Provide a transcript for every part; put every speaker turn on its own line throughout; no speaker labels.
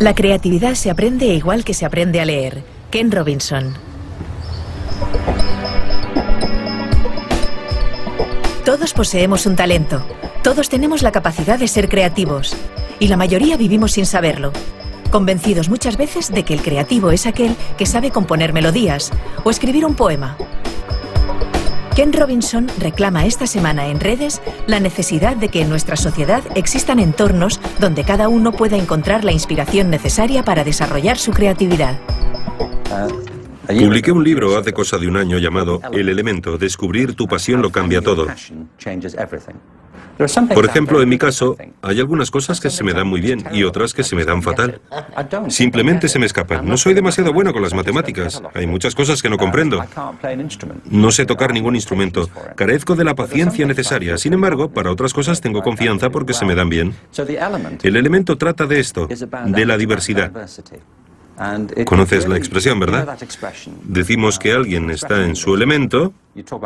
La creatividad se aprende igual que se aprende a leer. Ken Robinson. Todos poseemos un talento. Todos tenemos la capacidad de ser creativos. Y la mayoría vivimos sin saberlo, convencidos muchas veces de que el creativo es aquel que sabe componer melodías o escribir un poema. Ken Robinson reclama esta semana en redes la necesidad de que en nuestra sociedad existan entornos donde cada uno pueda encontrar la inspiración necesaria para desarrollar su creatividad.
Publiqué un libro hace cosa de un año llamado El Elemento, descubrir tu pasión lo cambia todo. Por ejemplo, en mi caso, hay algunas cosas que se me dan muy bien y otras que se me dan fatal. Simplemente se me escapan. No soy demasiado bueno con las matemáticas. Hay muchas cosas que no comprendo. No sé tocar ningún instrumento. Carezco de la paciencia necesaria. Sin embargo, para otras cosas tengo confianza porque se me dan bien. El elemento trata de esto, de la diversidad. Conoces la expresión, ¿verdad? Decimos que alguien está en su elemento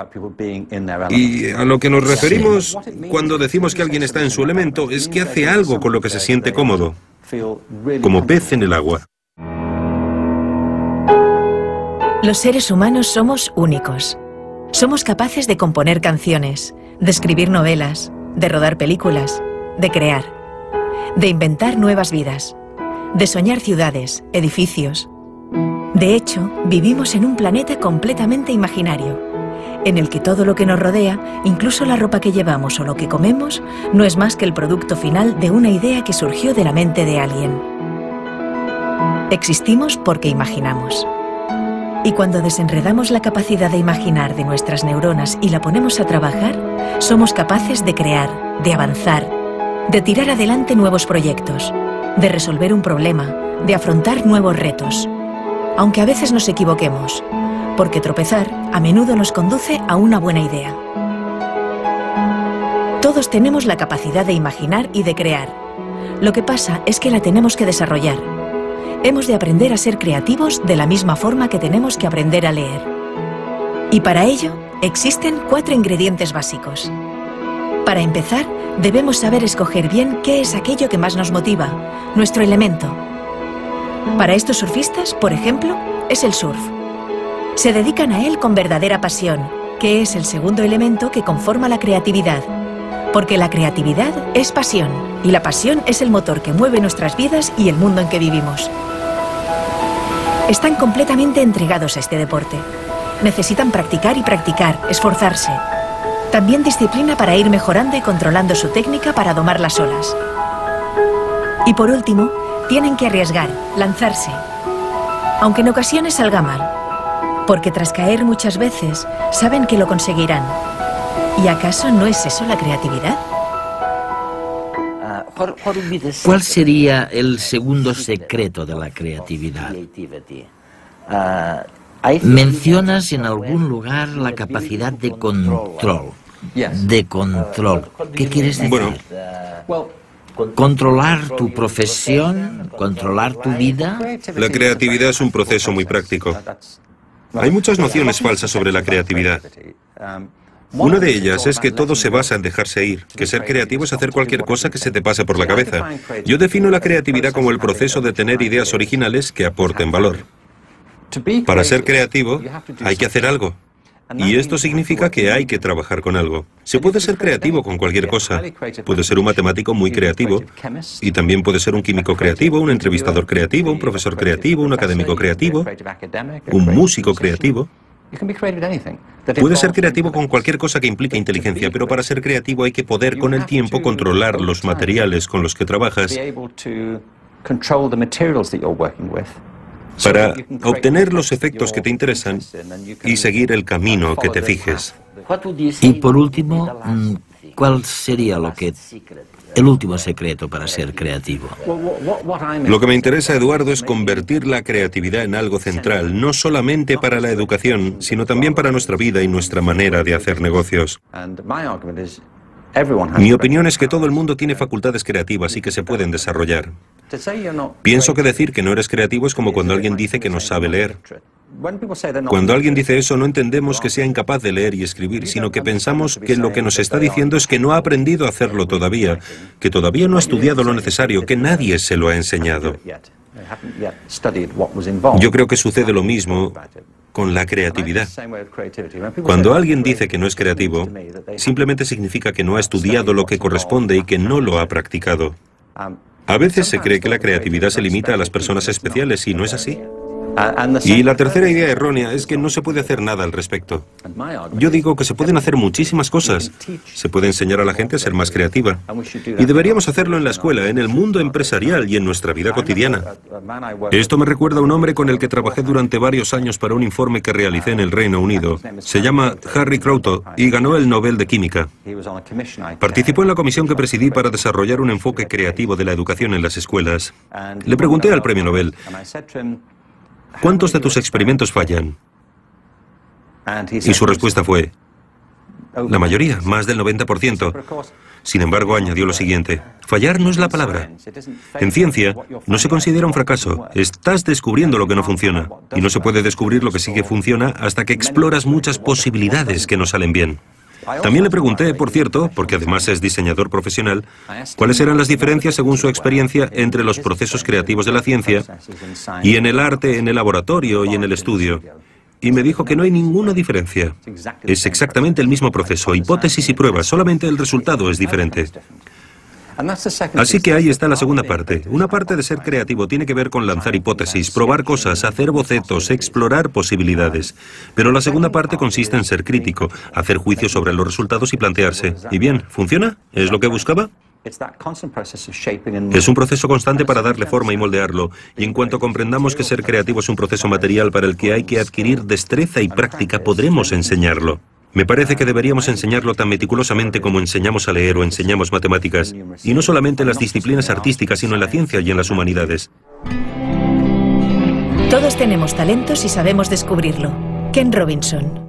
y a lo que nos referimos cuando decimos que alguien está en su elemento es que hace algo con lo que se siente cómodo, como pez en el agua.
Los seres humanos somos únicos. Somos capaces de componer canciones, de escribir novelas, de rodar películas, de crear, de inventar nuevas vidas, de soñar ciudades, edificios. De hecho, vivimos en un planeta completamente imaginario, en el que todo lo que nos rodea, incluso la ropa que llevamos o lo que comemos, no es más que el producto final de una idea que surgió de la mente de alguien. Existimos porque imaginamos. Y cuando desenredamos la capacidad de imaginar de nuestras neuronas y la ponemos a trabajar, somos capaces de crear, de avanzar, de tirar adelante nuevos proyectos, de resolver un problema, de afrontar nuevos retos. Aunque a veces nos equivoquemos, porque tropezar a menudo nos conduce a una buena idea. Todos tenemos la capacidad de imaginar y de crear. Lo que pasa es que la tenemos que desarrollar. Hemos de aprender a ser creativos de la misma forma que tenemos que aprender a leer. Y para ello, existen 4 ingredientes básicos. Para empezar, debemos saber escoger bien qué es aquello que más nos motiva, nuestro elemento. Para estos surfistas, por ejemplo, es el surf. Se dedican a él con verdadera pasión, que es el segundo elemento que conforma la creatividad. Porque la creatividad es pasión, y la pasión es el motor que mueve nuestras vidas y el mundo en que vivimos. Están completamente entregados a este deporte. Necesitan practicar y practicar, esforzarse. También disciplina para ir mejorando y controlando su técnica para domar las olas. Y por último, tienen que arriesgar, lanzarse. Aunque en ocasiones salga mal. Porque tras caer muchas veces, saben que lo conseguirán. ¿Y acaso no es eso la creatividad?
¿Cuál sería el segundo secreto de la creatividad? Mencionas en algún lugar la capacidad de control. De control. ¿Qué quieres decir?
Bueno,
¿controlar tu profesión? ¿Controlar tu vida?
la creatividad es un proceso muy práctico. Hay muchas nociones falsas sobre la creatividad. Una de ellas es que todo se basa en dejarse ir, que ser creativo es hacer cualquier cosa que se te pase por la cabeza. Yo defino la creatividad como el proceso de tener ideas originales que aporten valor. Para ser creativo, hay que hacer algo. Y esto significa que hay que trabajar con algo. Se puede ser creativo con cualquier cosa. Puede ser un matemático muy creativo, y también puede ser un químico creativo, un entrevistador creativo, un profesor creativo, un académico creativo, un músico creativo. Puede ser creativo con cualquier cosa que implique inteligencia, pero para ser creativo hay que poder con el tiempo controlar los materiales con los que trabajas para obtener los efectos que te interesan y seguir el camino que te fijes.
Y por último, ¿cuál sería el último secreto para ser creativo?
Lo que me interesa, Eduardo, es convertir la creatividad en algo central, no solamente para la educación, sino también para nuestra vida y nuestra manera de hacer negocios. Mi opinión es que todo el mundo tiene facultades creativas y que se pueden desarrollar. Pienso que decir que no eres creativo es como cuando alguien dice que no sabe leer. Cuando alguien dice eso, no entendemos que sea incapaz de leer y escribir, sino que pensamos que lo que nos está diciendo es que no ha aprendido a hacerlo todavía, que todavía no ha estudiado lo necesario, que nadie se lo ha enseñado. Yo creo que sucede lo mismo con la creatividad. Cuando alguien dice que no es creativo, simplemente significa que no ha estudiado lo que corresponde y que no lo ha practicado. A veces se cree que la creatividad se limita a las personas especiales y no es así. Y la tercera idea errónea es que no se puede hacer nada al respecto. Yo digo que se pueden hacer muchísimas cosas. Se puede enseñar a la gente a ser más creativa. Y deberíamos hacerlo en la escuela, en el mundo empresarial y en nuestra vida cotidiana. Esto me recuerda a un hombre con el que trabajé durante varios años para un informe que realicé en el Reino Unido. Se llama Harry Kroto y ganó el Nobel de Química. Participó en la comisión que presidí para desarrollar un enfoque creativo de la educación en las escuelas. Le pregunté al premio Nobel: ¿cuántos de tus experimentos fallan? Y su respuesta fue: la mayoría, más del 90%. Sin embargo, añadió lo siguiente: fallar no es la palabra. En ciencia, no se considera un fracaso. Estás descubriendo lo que no funciona. Y no se puede descubrir lo que sí que funciona hasta que exploras muchas posibilidades que no salen bien. También le pregunté, por cierto, porque además es diseñador profesional, cuáles eran las diferencias según su experiencia entre los procesos creativos de la ciencia y en el arte, en el laboratorio y en el estudio. Y me dijo que no hay ninguna diferencia. Es exactamente el mismo proceso, hipótesis y pruebas, solamente el resultado es diferente. Así que ahí está la segunda parte. Una parte de ser creativo tiene que ver con lanzar hipótesis, probar cosas, hacer bocetos, explorar posibilidades. Pero la segunda parte consiste en ser crítico, hacer juicios sobre los resultados y plantearse: ¿y bien, funciona? ¿Es lo que buscaba? Es un proceso constante para darle forma y moldearlo. Y en cuanto comprendamos que ser creativo es un proceso material para el que hay que adquirir destreza y práctica, podremos enseñarlo. Me parece que deberíamos enseñarlo tan meticulosamente como enseñamos a leer o enseñamos matemáticas. Y no solamente en las disciplinas artísticas, sino en la ciencia y en las humanidades.
Todos tenemos talentos y sabemos descubrirlo. Ken Robinson.